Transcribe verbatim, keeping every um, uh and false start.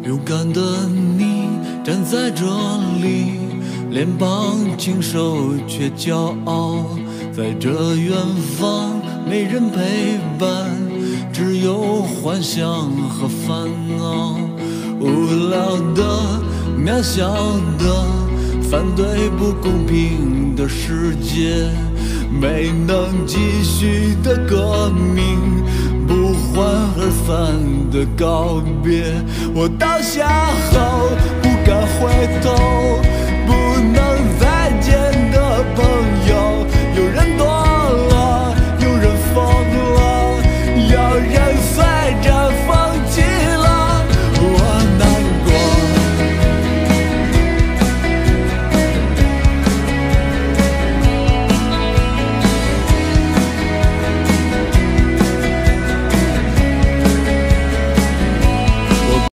勇敢的你站在这里，脸庞清瘦却骄傲，在这远方没人陪伴，只有幻想和烦恼。无聊的，渺小的，反对不公平的世界，没能继续的革命，不欢而散的告别。我倒下后不敢回头，